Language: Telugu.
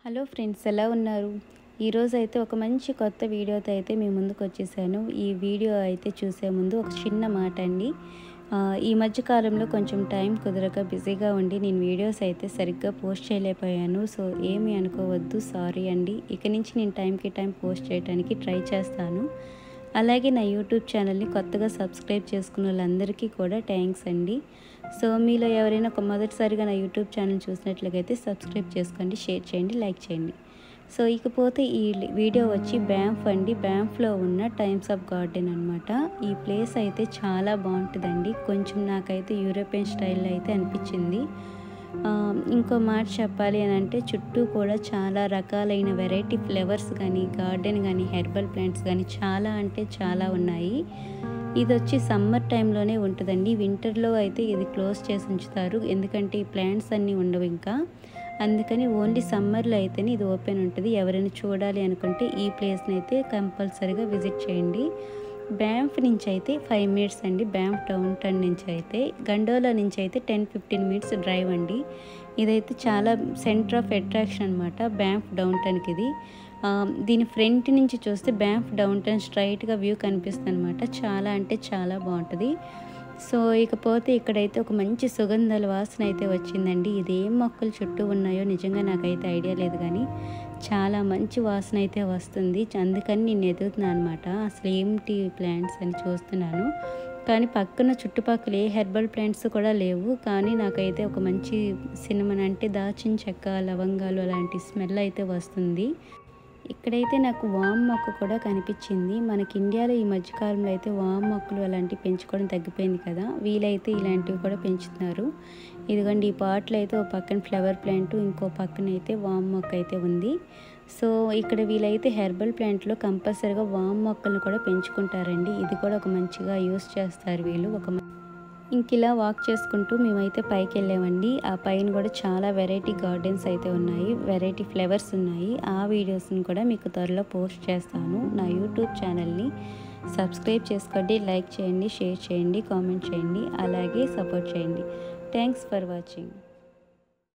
హలో ఫ్రెండ్స్, ఎలా ఉన్నారు? ఈరోజు అయితే ఒక మంచి కొత్త వీడియోతో అయితే మీ ముందుకు వచ్చేసాను. ఈ వీడియో అయితే చూసే ముందు ఒక చిన్న మాట అండి. ఈ మధ్య కాలంలో కొంచెం టైం కుదరక బిజీగా ఉండి నేను వీడియోస్ అయితే సరిగ్గా పోస్ట్ చేయలేకపోయాను. సో ఏమీ అనుకోవద్దు, సారీ అండి. ఇక నుంచి నేను టైంకి టైం పోస్ట్ చేయడానికి ట్రై చేస్తాను. అలాగే నా యూట్యూబ్ ఛానల్ని కొత్తగా సబ్స్క్రైబ్ చేసుకున్న వాళ్ళందరికీ కూడా థ్యాంక్స్ అండి. సో మీలో ఎవరైనా మొదటిసారిగా నా యూట్యూబ్ ఛానల్ చూసినట్లయితే సబ్స్క్రైబ్ చేసుకోండి, షేర్ చేయండి, లైక్ చేయండి. సో ఇకపోతే ఈ వీడియో వచ్చి బ్యాంఫ్ అండి. బ్యాంఫ్లో ఉన్న టైమ్స్ ఆఫ్ గార్డెన్ అనమాట. ఈ ప్లేస్ అయితే చాలా బాగుంటుందండి. కొంచెం నాకైతే యూరోపియన్ స్టైల్లో అయితే అనిపించింది. ఇంకో మాట చెప్పాలి అని అంటే చుట్టూ కూడా చాలా రకాలైన వెరైటీ ఫ్లవర్స్ కానీ, గార్డెన్ కానీ, హెర్బల్ ప్లాంట్స్ కానీ చాలా అంటే చాలా ఉన్నాయి. ఇది వచ్చి సమ్మర్ టైంలోనే ఉంటుందండి. వింటర్లో అయితే ఇది క్లోజ్ చేసి ఉంచుతారు, ఎందుకంటే ఈ ప్లాంట్స్ అన్నీ ఉండవు ఇంకా. అందుకని ఓన్లీ సమ్మర్లో అయితేనే ఇది ఓపెన్ ఉంటుంది. ఎవరైనా చూడాలి అనుకుంటే ఈ ప్లేస్ని అయితే కంపల్సరీగా విజిట్ చేయండి. బ్యాంఫ్ నుంచి అయితే 5 మినిట్స్ అండి. బ్యాంఫ్ డౌన్ టౌన్ నుంచి అయితే, గండోలా నుంచి అయితే 10-15 మినిట్స్ డ్రైవ్ అండి. ఇదైతే చాలా సెంటర్ ఆఫ్ అట్రాక్షన్ అనమాట బ్యాంఫ్ డౌన్ టౌన్కి. ఇది దీని ఫ్రంట్ నుంచి చూస్తే బ్యాంఫ్ డౌన్ టౌన్ స్ట్రైట్గా వ్యూ కనిపిస్తుంది అనమాట. చాలా అంటే చాలా బాగుంటుంది. సో ఇకపోతే ఇక్కడైతే ఒక మంచి సుగంధాల వాసన అయితే వచ్చిందండి. ఇది ఏం మొక్కలు చుట్టూ ఉన్నాయో నిజంగా నాకైతే ఐడియా లేదు, కానీ చాలా మంచి వాసన అయితే వస్తుంది. అందుకని నేను ఎదుగుతున్నాను అనమాట, అసలు ఏమిటి ప్లాంట్స్ అని చూస్తున్నాను. కానీ పక్కన చుట్టుపక్కల ఏ హెర్బల్ ప్లాంట్స్ కూడా లేవు. కానీ నాకైతే ఒక మంచి సినిమన్ అంటే దాచిన చెక్క, లవంగాలు అలాంటి స్మెల్ అయితే వస్తుంది. ఇక్కడైతే నాకు వామ్ మొక్క కూడా కనిపించింది. మనకి ఇండియాలో ఈ మధ్యకాలంలో అయితే వామ్ మొక్కలు అలాంటివి పెంచుకోవడం తగ్గిపోయింది కదా. వీలైతే ఇలాంటివి కూడా పెంచుతున్నారు. ఇదిగోండి, ఈ పాట్లో అయితే ఒక పక్కన ఫ్లవర్ ప్లాంట్, ఇంకో పక్కన అయితే వామ్ మొక్క అయితే ఉంది. సో ఇక్కడ వీలైతే హెర్బల్ ప్లాంట్లో కంపల్సరీగా వామ్ మొక్కలను కూడా పెంచుకుంటారండి. ఇది కూడా ఒక మంచిగా యూస్ చేస్తారు వీళ్ళు. ఇంక ఇలా వాక్ చేసుకుంటూ మేమైతే పైకి వెళ్ళామండి. ఆ పైన కూడా చాలా వెరైటీ గార్డెన్స్ అయితే ఉన్నాయి, వెరైటీ ఫ్లవర్స్ ఉన్నాయి. ఆ వీడియోస్ని కూడా మీకు త్వరలో పోస్ట్ చేస్తాను. నా యూట్యూబ్ ఛానల్ని సబ్స్క్రైబ్ చేసుకోండి, లైక్ చేయండి, షేర్ చేయండి, కామెంట్ చేయండి, అలాగే సపోర్ట్ చేయండి. Thanks for watching.